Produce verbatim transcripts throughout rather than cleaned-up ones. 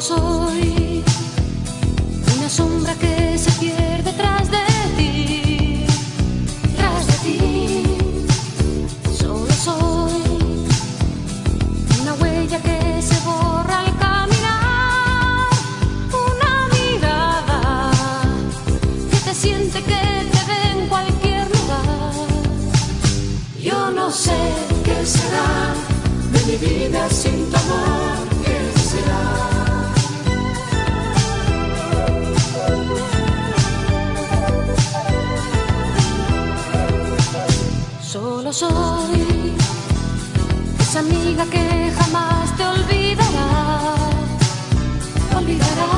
soy una sombra que se pierde tras de ti, tras de ti. Solo soy una huella que se borra al caminar, una mirada que te siente, que te ve en cualquier lugar. Yo no sé qué será de mi vida sin tu amor. ¿Qué será? Solo soy esa amiga que jamás te olvidará, olvidará.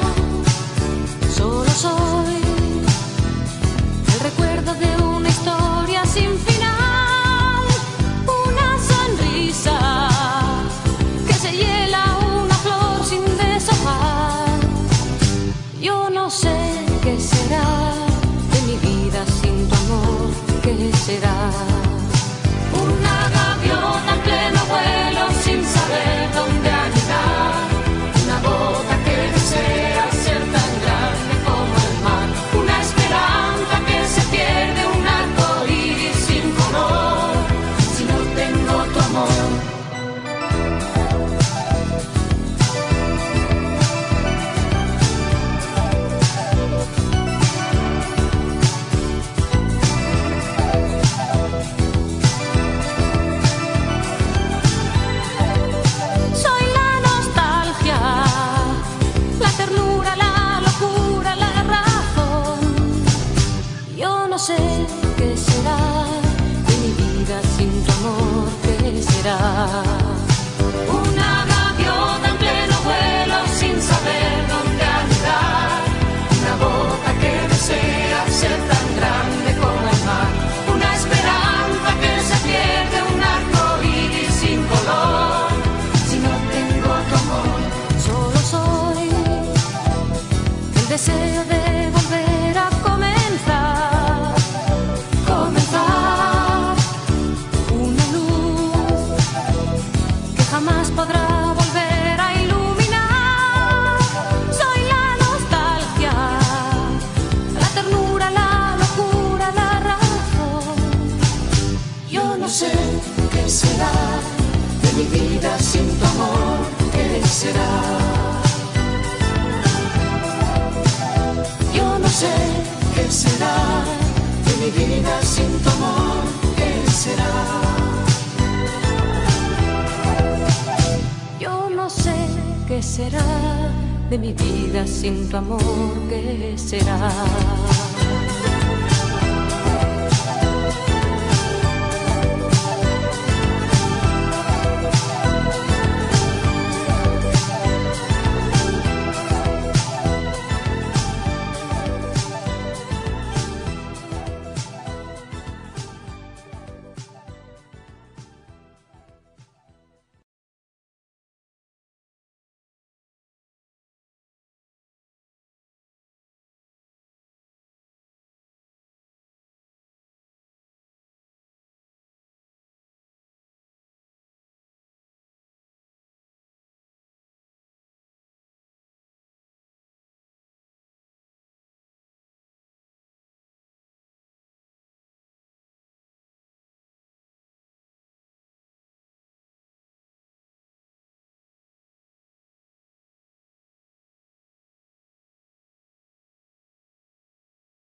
Solo soy el recuerdo de una historia sin final, una sonrisa que se hiela, una flor sin deshojar. Yo no sé qué será de mi vida sin tu amor. ¿Qué será? Una gaviota en pleno vuelo sin saber dónde anidar, una gota que desea ser tan grande como el mar, una esperanza que se pierde, un arco iris sin color si no tengo tu amor. No sé qué será de mi vida sin tu amor. ¿Qué será? Una gaviota en pleno vuelo sin saber dónde anidar, una gota que desea ser tan grande como el mar, una esperanza que se pierde, un arco iris sin color si no tengo tu amor. Solo soy el deseo de volver a comenzar, jamás podrá volver a iluminar. Soy la nostalgia, la ternura, la locura, la razón. Yo no sé qué será de mi vida sin tu amor. ¿Qué será? Yo no sé qué será de mi vida sin tu amor. ¿Qué será? ¿Qué será de mi vida sin tu amor? ¿Qué será?